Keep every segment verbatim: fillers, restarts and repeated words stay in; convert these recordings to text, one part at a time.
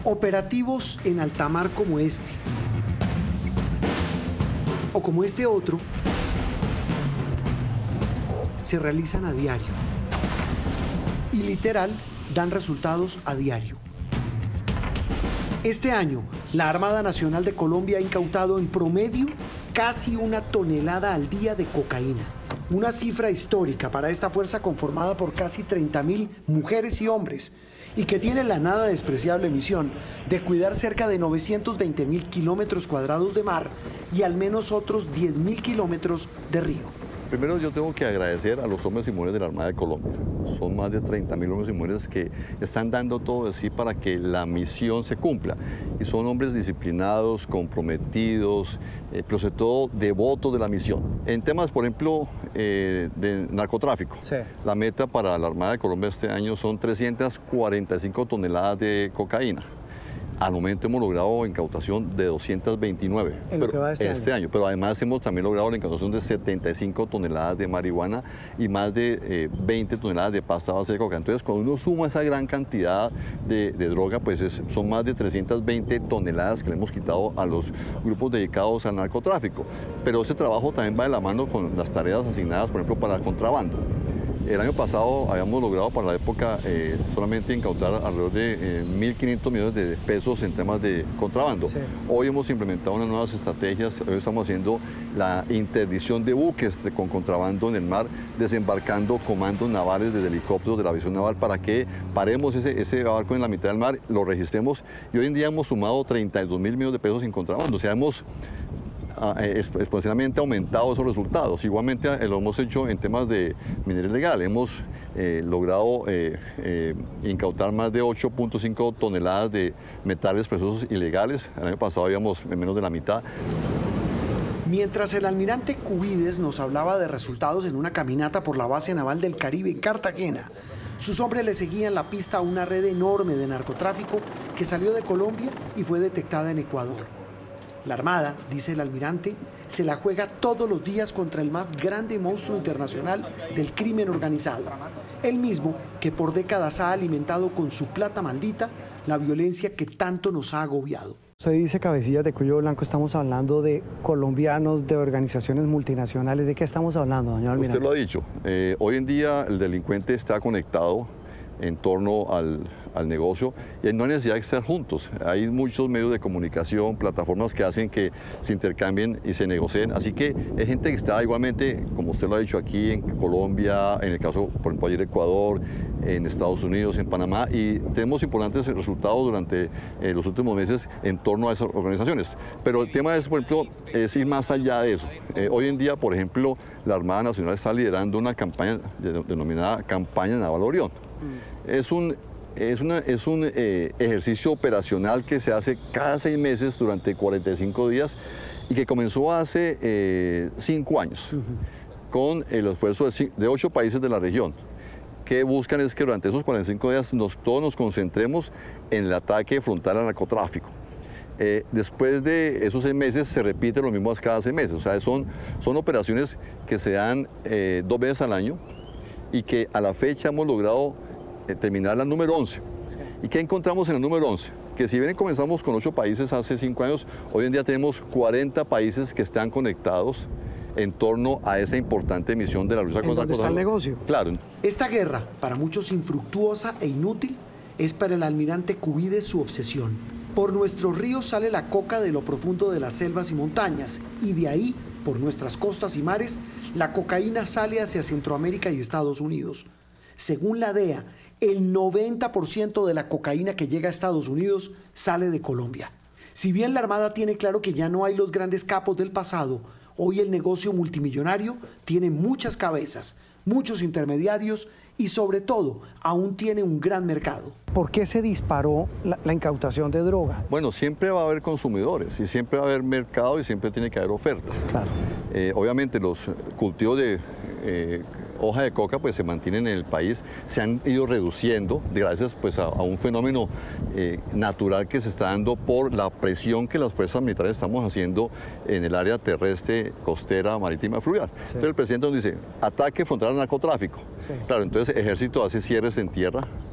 Operativos en alta mar como este, o como este otro, se realizan a diario y literal dan resultados a diario. Este año, la Armada Nacional de Colombia ha incautado en promedio casi una tonelada al día de cocaína. Una cifra histórica para esta fuerza conformada por casi treinta mil mujeres y hombres y que tiene la nada despreciable misión de cuidar cerca de novecientos veinte mil kilómetros cuadrados de mar y al menos otros diez mil kilómetros de río. Primero yo tengo que agradecer a los hombres y mujeres de la Armada de Colombia. Son más de treinta mil hombres y mujeres que están dando todo de sí para que la misión se cumpla. Y son hombres disciplinados, comprometidos, eh, pero sobre todo devotos de la misión. En temas, por ejemplo, eh, de narcotráfico, sí. La meta para la Armada de Colombia este año son trescientas cuarenta y cinco toneladas de cocaína. Al momento hemos logrado incautación de doscientas veintinueve en lo pero, que va este, este año. año. Pero además hemos también logrado la incautación de setenta y cinco toneladas de marihuana y más de eh, veinte toneladas de pasta base de coca. Entonces, cuando uno suma esa gran cantidad de, de droga, pues es, son más de trescientas veinte toneladas que le hemos quitado a los grupos dedicados al narcotráfico. Pero ese trabajo también va de la mano con las tareas asignadas, por ejemplo, para el contrabando. El año pasado habíamos logrado para la época eh, solamente incautar alrededor de eh, mil quinientos millones de pesos en temas de contrabando. Sí. Hoy hemos implementado unas nuevas estrategias, hoy estamos haciendo la interdicción de buques de, con contrabando en el mar, desembarcando comandos navales desde helicópteros de la aviación naval para que paremos ese, ese barco en la mitad del mar, lo registremos y hoy en día hemos sumado treinta y dos mil millones de pesos en contrabando. O sea, hemos exponencialmente aumentado esos resultados. Igualmente eh, lo hemos hecho en temas de minería ilegal. Hemos eh, logrado eh, eh, incautar más de ocho punto cinco toneladas de metales preciosos ilegales. El año pasado habíamos menos de la mitad. Mientras el almirante Cubides nos hablaba de resultados en una caminata por la base naval del Caribe en Cartagena, sus hombres le seguían la pista a una red enorme de narcotráfico que salió de Colombia y fue detectada en Ecuador. La Armada, dice el almirante, se la juega todos los días contra el más grande monstruo internacional del crimen organizado, el mismo que por décadas ha alimentado con su plata maldita la violencia que tanto nos ha agobiado. Usted dice cabecillas de cuello blanco, estamos hablando de colombianos, de organizaciones multinacionales, ¿de qué estamos hablando, doña almirante? Usted lo ha dicho, eh, hoy en día el delincuente está conectado en torno al, al negocio y no hay necesidad de estar juntos. Hay muchos medios de comunicación, plataformas que hacen que se intercambien y se negocien. Así que hay gente que está igualmente, como usted lo ha dicho, aquí en Colombia, en el caso, por ejemplo, ayer Ecuador, en Estados Unidos, en Panamá, y tenemos importantes resultados durante eh, los últimos meses en torno a esas organizaciones. Pero el tema es, por ejemplo, es ir más allá de eso. Eh, hoy en día, por ejemplo, la Armada Nacional está liderando una campaña de, denominada Campaña Naval Orión. Mm. Es un, es una, es un eh, ejercicio operacional que se hace cada seis meses durante cuarenta y cinco días y que comenzó hace eh, cinco años uh-huh. con el esfuerzo de, de ocho países de la región, que buscan es que durante esos cuarenta y cinco días nos, todos nos concentremos en el ataque frontal al narcotráfico. Eh, después de esos seis meses se repite lo mismo cada seis meses, o sea, son, son operaciones que se dan eh, dos veces al año y que a la fecha hemos logrado eh, terminar la número once. Sí. ¿Y qué encontramos en el número once? Que si bien comenzamos con ocho países hace cinco años, hoy en día tenemos cuarenta países que están conectados en torno a esa importante misión de la lucha contra el narcotráfico. ¿Dónde está el negocio? Claro. Esta guerra, para muchos infructuosa e inútil, es para el almirante Cubides su obsesión. Por nuestros ríos sale la coca de lo profundo de las selvas y montañas, y de ahí, por nuestras costas y mares, la cocaína sale hacia Centroamérica y Estados Unidos. Según la D E A, el noventa por ciento de la cocaína que llega a Estados Unidos sale de Colombia. Si bien la Armada tiene claro que ya no hay los grandes capos del pasado, hoy el negocio multimillonario tiene muchas cabezas, muchos intermediarios y sobre todo aún tiene un gran mercado. ¿Por qué se disparó la, la incautación de droga? Bueno, siempre va a haber consumidores y siempre va a haber mercado y siempre tiene que haber oferta. Claro. Eh, obviamente los cultivos de eh, hoja de coca pues se mantienen en el país, se han ido reduciendo gracias pues a, a un fenómeno eh, natural que se está dando por la presión que las fuerzas militares estamos haciendo en el área terrestre, costera, marítima, fluvial. Sí. Entonces el presidente nos dice, ataque frontal al narcotráfico. Sí. Claro, entonces el ejército hace cierres en tierra,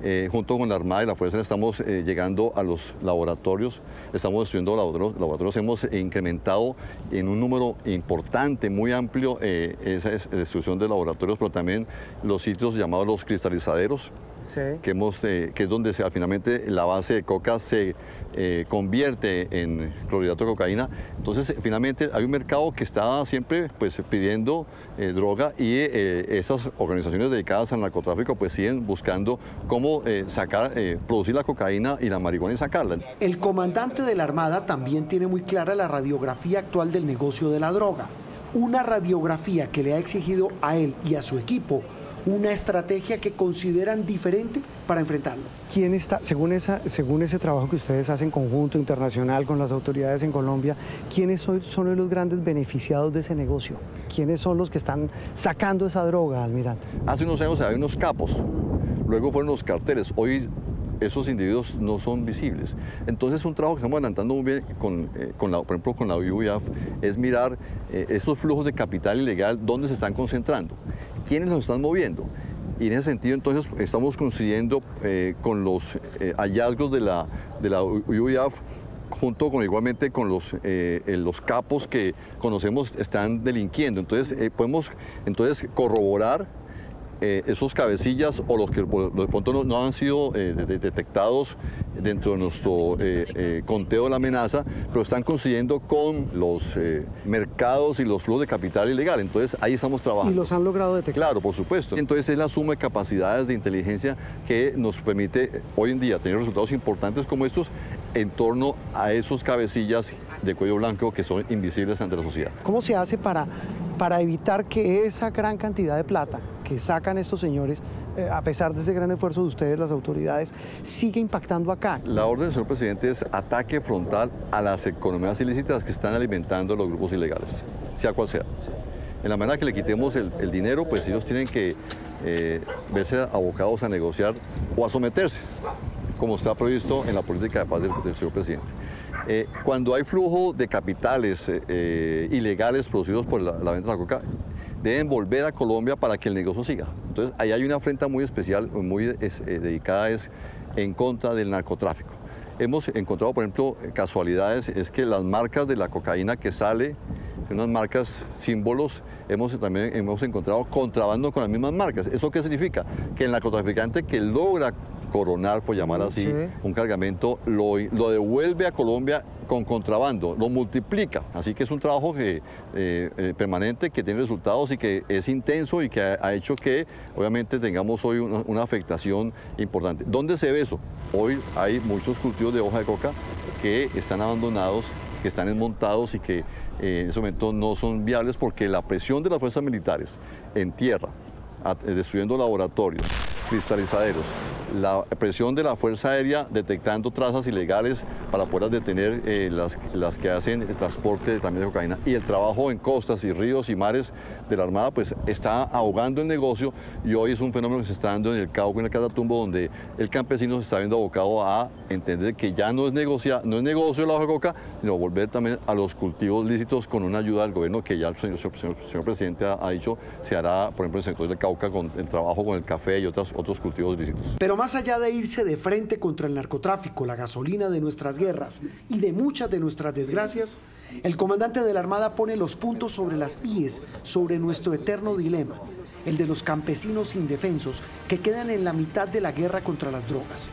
Eh, junto con la Armada y la Fuerza Aérea estamos eh, llegando a los laboratorios, estamos destruyendo laboratorios, laboratorios, hemos incrementado en un número importante, muy amplio, eh, esa destrucción de laboratorios, pero también los sitios llamados los cristalizaderos, sí. que, hemos, eh, que es donde se, finalmente la base de coca se eh, convierte en clorhidrato de cocaína. Entonces, finalmente hay un mercado que está siempre pues, pidiendo eh, droga y eh, esas organizaciones dedicadas al narcotráfico pues siguen buscando cómo eh, sacar, eh, producir la cocaína y la marihuana y sacarla. El comandante de la Armada también tiene muy clara la radiografía actual del negocio de la droga. Una radiografía que le ha exigido a él y a su equipo una estrategia que consideran diferente para enfrentarlo. ¿Quién está, según, esa, según ese trabajo que ustedes hacen conjunto, internacional, con las autoridades en Colombia, quiénes son, son los grandes beneficiados de ese negocio? ¿Quiénes son los que están sacando esa droga, almirante? Hace unos años había unos capos, luego fueron los carteles, hoy esos individuos no son visibles. Entonces un trabajo que estamos adelantando muy bien, con, eh, con la, por ejemplo con la U I A F, es mirar eh, estos flujos de capital ilegal, dónde se están concentrando, quiénes los están moviendo. Y en ese sentido entonces estamos coincidiendo eh, con los eh, hallazgos de la, de la U I A F, junto con igualmente con los, eh, los capos que conocemos están delinquiendo. Entonces eh, podemos entonces corroborar Eh, esos cabecillas o los que por, de pronto no, no han sido eh, de, de, detectados dentro de nuestro eh, eh, conteo de la amenaza, pero están coincidiendo con los eh, mercados y los flujos de capital ilegal. Entonces ahí estamos trabajando. ¿Y los han logrado detectar? Claro, por supuesto. Entonces es la suma de capacidades de inteligencia que nos permite hoy en día tener resultados importantes como estos en torno a esos cabecillas de cuello blanco que son invisibles ante la sociedad. ¿Cómo se hace para, para evitar que esa gran cantidad de plata que sacan estos señores, eh, a pesar de ese gran esfuerzo de ustedes, las autoridades, sigue impactando acá? La orden del señor presidente es ataque frontal a las economías ilícitas que están alimentando los grupos ilegales, sea cual sea. En la manera que le quitemos el, el dinero, pues ellos tienen que eh, verse abocados a negociar o a someterse, como está previsto en la política de paz del, del señor presidente. Eh, cuando hay flujo de capitales eh, eh, ilegales producidos por la, la venta de la coca, deben volver a Colombia para que el negocio siga. Entonces, ahí hay una afrenta muy especial, muy es, eh, dedicada es, en contra del narcotráfico. Hemos encontrado, por ejemplo, casualidades, es que las marcas de la cocaína que sale, unas marcas símbolos, hemos también hemos encontrado contrabando con las mismas marcas. ¿Eso qué significa? Que el narcotraficante que logra coronar, por llamar así, sí. un cargamento, lo, lo devuelve a Colombia con contrabando, lo multiplica. Así que es un trabajo que, eh, eh, permanente que tiene resultados y que es intenso y que ha, ha hecho que obviamente tengamos hoy una, una afectación importante. ¿Dónde se ve eso? Hoy hay muchos cultivos de hoja de coca que están abandonados, que están desmontados y que eh, en ese momento no son viables porque la presión de las fuerzas militares en tierra, a, destruyendo laboratorios, cristalizaderos, la presión de la Fuerza Aérea detectando trazas ilegales para poder detener eh, las, las que hacen el transporte también de cocaína y el trabajo en costas y ríos y mares de la Armada pues está ahogando el negocio y hoy es un fenómeno que se está dando en el Cauca, en el Catatumbo, donde el campesino se está viendo abocado a entender que ya no es, negocia, no es negocio la hoja de coca, sino volver también a los cultivos lícitos con una ayuda del gobierno que ya el señor, señor, señor presidente ha, ha dicho se hará, por ejemplo, en el sector del Cauca con el trabajo con el café y otros, otros cultivos lícitos. Pero más allá de irse de frente contra el narcotráfico, la gasolina de nuestras guerras y de muchas de nuestras desgracias, el comandante de la Armada pone los puntos sobre las íes sobre nuestro eterno dilema, el de los campesinos indefensos que quedan en la mitad de la guerra contra las drogas.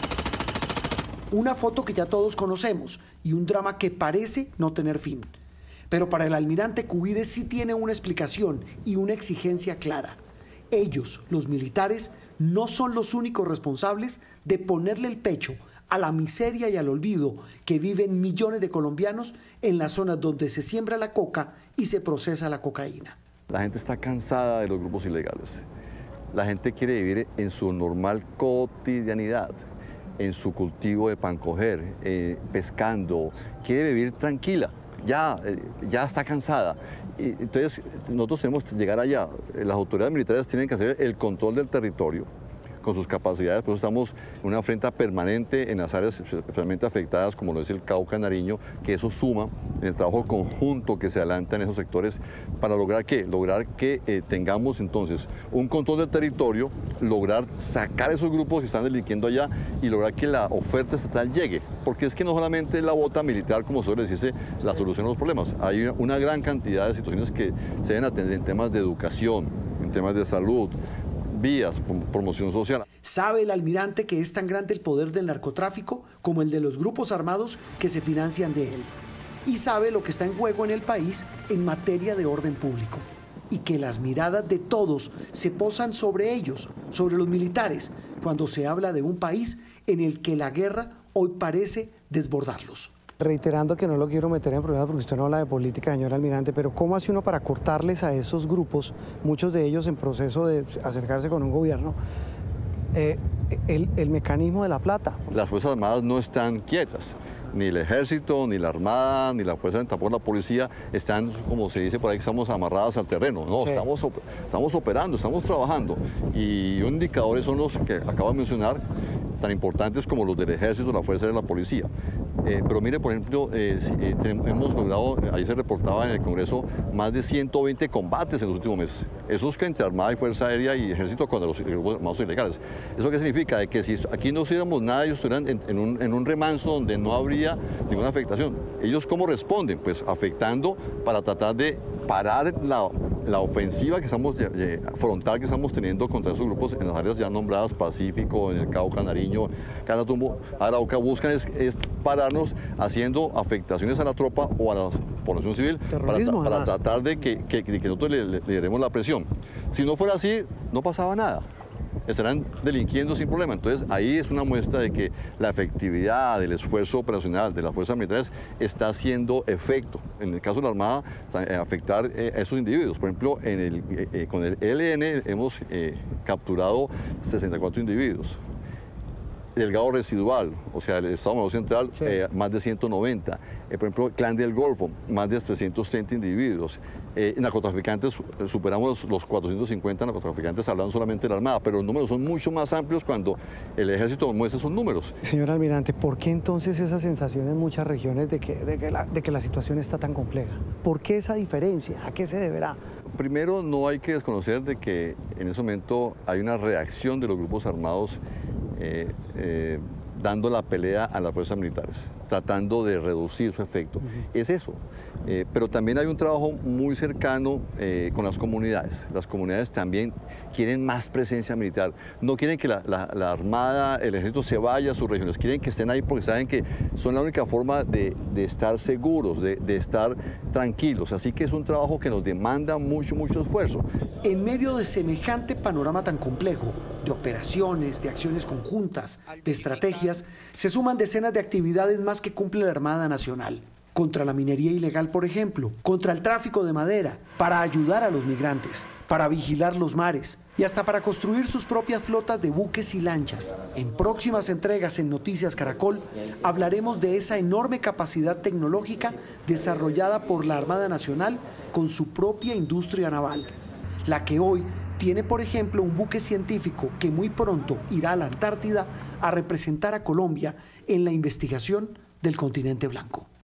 Una foto que ya todos conocemos y un drama que parece no tener fin. Pero para el almirante Cubides sí tiene una explicación y una exigencia clara. Ellos, los militares, no son los únicos responsables de ponerle el pecho a la miseria y al olvido que viven millones de colombianos en las zonas donde se siembra la coca y se procesa la cocaína. La gente está cansada de los grupos ilegales. La gente quiere vivir en su normal cotidianidad, en su cultivo de pan coger, eh, pescando, quiere vivir tranquila, ya, eh, ya está cansada. Y entonces nosotros tenemos que llegar allá. Las autoridades militares tienen que hacer el control del territorio, con sus capacidades, por eso estamos en una afrenta permanente en las áreas especialmente afectadas, como lo es el Cauca, Nariño, que eso suma en el trabajo conjunto que se adelanta en esos sectores para lograr ¿qué? Lograr que eh, tengamos entonces un control del territorio, lograr sacar esos grupos que están delinquiendo allá y lograr que la oferta estatal llegue, porque es que no solamente la bota militar, como suele decirse, la solución a los problemas, hay una gran cantidad de situaciones que se deben atender en temas de educación, en temas de salud, vías, promoción social. ¿Sabe el almirante que es tan grande el poder del narcotráfico como el de los grupos armados que se financian de él? Y sabe lo que está en juego en el país en materia de orden público. Y que las miradas de todos se posan sobre ellos, sobre los militares, cuando se habla de un país en el que la guerra hoy parece desbordarlos. Reiterando que no lo quiero meter en problemas porque usted no habla de política, señor almirante, pero ¿cómo hace uno para cortarles a esos grupos, muchos de ellos en proceso de acercarse con un gobierno, eh, el, el mecanismo de la plata? Las Fuerzas Armadas no están quietas. Ni el ejército, ni la armada, ni la fuerza, tampoco la policía están, como se dice por ahí, que estamos amarradas al terreno. No, sí. estamos, estamos operando, estamos trabajando. Y indicadores son los que acabo de mencionar, tan importantes como los del ejército, la fuerza y la policía. Eh, pero mire, por ejemplo, eh, eh, hemos logrado, ahí se reportaba en el Congreso, más de ciento veinte combates en los últimos meses. Eso es que entre Armada y Fuerza Aérea y Ejército contra los grupos armados ilegales. ¿Eso qué significa? De que si aquí no hiciéramos nada, ellos estuvieran en, en, un, en un remanso donde no habría ninguna afectación. ¿Ellos cómo responden? Pues afectando para tratar de parar la, la ofensiva que estamos, eh, frontal que estamos teniendo contra esos grupos en las áreas ya nombradas, Pacífico, en el Cauca, Nariño, Catatumbo, Arauca. Buscan es, es pararnos haciendo afectaciones a la tropa o a la población civil para, para tratar de que, que, que nosotros le, le, le demos la presión. Si no fuera así, no pasaba nada. Estarán delinquiendo sin problema. Entonces ahí es una muestra de que la efectividad del esfuerzo operacional de las fuerzas militares está haciendo efecto. En el caso de la Armada, afectar eh, a esos individuos. Por ejemplo, en el, eh, con el E L N hemos eh, capturado sesenta y cuatro individuos. Delgado residual, o sea, el Estado Mayor Central, sí. eh, más de ciento noventa. Eh, por ejemplo, Clan del Golfo, más de trescientos treinta individuos. Eh, narcotraficantes, superamos los cuatrocientos cincuenta narcotraficantes hablando solamente de la Armada, pero los números son mucho más amplios cuando el Ejército muestra esos números. Señor almirante, ¿por qué entonces esa sensación en muchas regiones de que, de que, la, de que la situación está tan compleja? ¿Por qué esa diferencia? ¿A qué se deberá? Primero, no hay que desconocer de que en ese momento hay una reacción de los grupos armados Eh, eh, dando la pelea a las fuerzas militares, tratando de reducir su efecto. Uh-huh. Es eso. Eh, pero también hay un trabajo muy cercano eh, con las comunidades. Las comunidades también quieren más presencia militar. No quieren que la, la, la Armada, el Ejército se vaya a sus regiones. Quieren que estén ahí porque saben que son la única forma de, de estar seguros, de, de estar tranquilos. Así que es un trabajo que nos demanda mucho, mucho esfuerzo. En medio de semejante panorama tan complejo, de operaciones, de acciones conjuntas, de estrategias, se suman decenas de actividades más que cumple la Armada Nacional. Contra la minería ilegal, por ejemplo, contra el tráfico de madera, para ayudar a los migrantes, para vigilar los mares y hasta para construir sus propias flotas de buques y lanchas. En próximas entregas en Noticias Caracol hablaremos de esa enorme capacidad tecnológica desarrollada por la Armada Nacional con su propia industria naval, la que hoy tiene, por ejemplo, un buque científico que muy pronto irá a la Antártida a representar a Colombia en la investigación del continente blanco.